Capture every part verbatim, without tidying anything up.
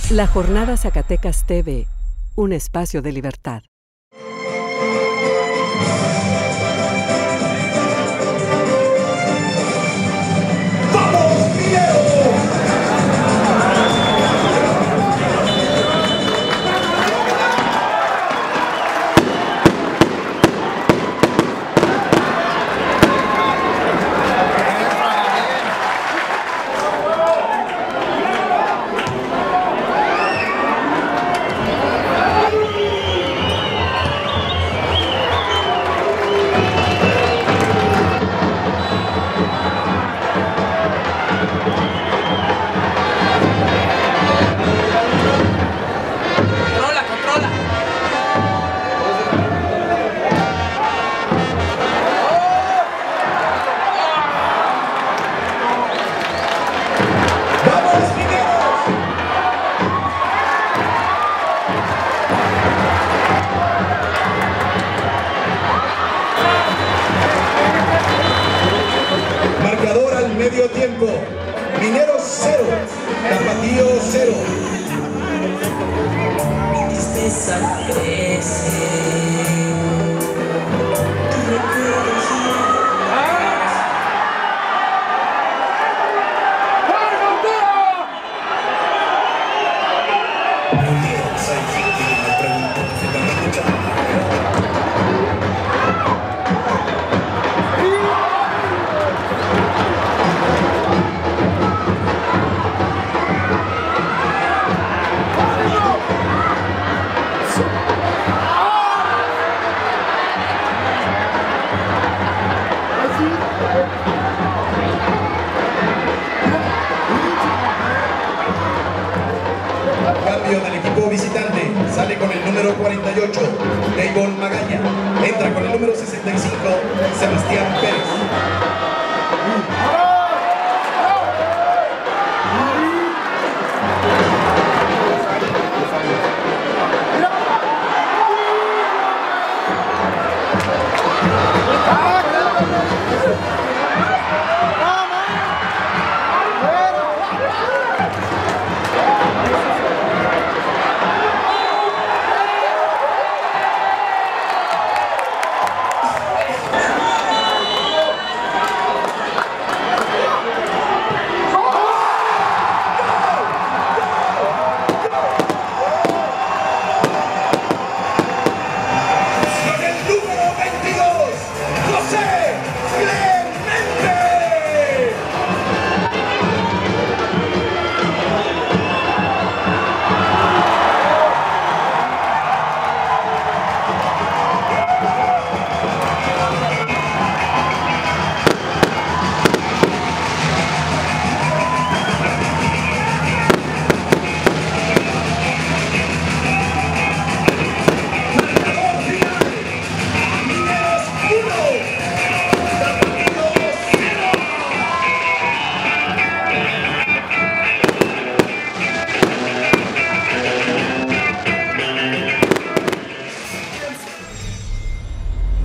La Jornada Zacatecas T V, un espacio de libertad. ¡Vamos, Mineros! Medio tiempo, Mineros cero, Tapatío cero. Mi tristeza crece. Tu recuerdo Cambio del equipo visitante, sale con el número cuarenta y ocho, Davon Magaña, entra con el número sesenta y cinco, Sebastián Pérez.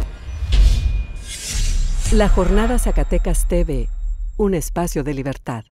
La Jornada Zacatecas T V, un espacio de libertad.